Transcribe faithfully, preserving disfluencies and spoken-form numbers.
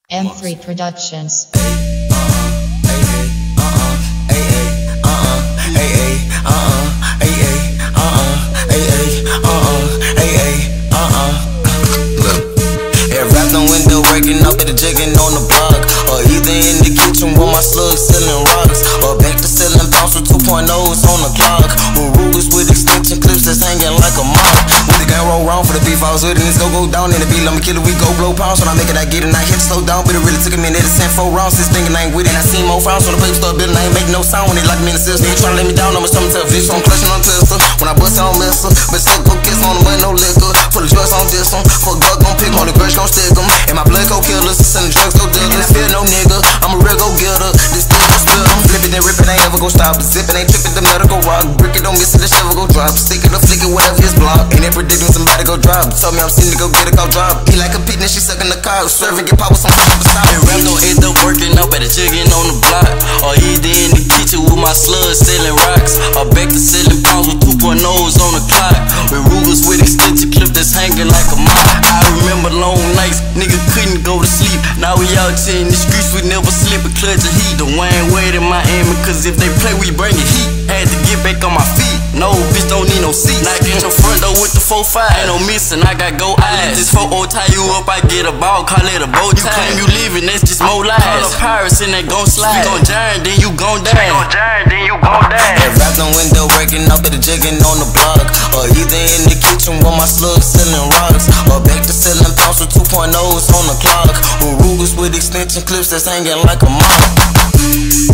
M three Productions. Working up at the jigging on the block, or either in the kitchen with my slugs selling rocks, or back to selling pounds with two point ohs on the clock, with Rugers with extension clips that's hanging like a mop. With the gun roll round for the beef, I was with it, and it's go go down in the beat. I'm a killer, we go blow pounds. When I make it, I get it, and I hit slow down, but it really took a minute to send four rounds. This thinking I ain't with it, and I see more frowns when the paper start building. I ain't make no sound when they lock me in the system. They tryna let me down, I'm something to a bitch, so I'm clutching on tester. When I bust, I don't miss her, but still go kiss on the money, no liquor. Put the drugs on this one, fuck God gon' pick on the grudge gon' stick them. And my blood go killers, send the drugs go dealers. And I feel no nigga, I'm a real go getter. This still gon' spill them. Flip it and rip it, ain't ever gon' stop. Zippin' ain't trippin', the medical rock. Brick it, don't miss it, the shovel go drop. Stick it or flick it, whatever his block. Ain't it predicting somebody go drop. Told me I'm seen to go get a call drop. He like a pit, and she suckin' the car. Serving, get pop with some fucking stop. And rap gon' end up working up at the jigging on the block, or either in the kitchen with my slugs selling rocks, or back to selling pounds with two point ohs on the clock, with Rugers with extension clip that's hanging like a mop. I remember long nights, nigga couldn't go to sleep. Now we out here in the streets, we never slip a clutch of heat. The Wayne Wade in Miami, cause if they play, we bring it heat. Had to get back on my feet. No, bitch don't need no seat. Knock in your front door with the four five. Ain't no missing, I got go eyes. This four oh tie you up, I get a ball, call it a bow tie. You claim you leaving, that's just more lies. Call a pirates and they gon' slide. You gon' giant, then you gon' die. You gon' giant, then you gon' die. That rap on window working up at the jigging on the block, or either in the kitchen with my slugs selling rocks, or back to selling pounds with two point ohs on the clock, with Rugers with extension clips that's hanging like a mop.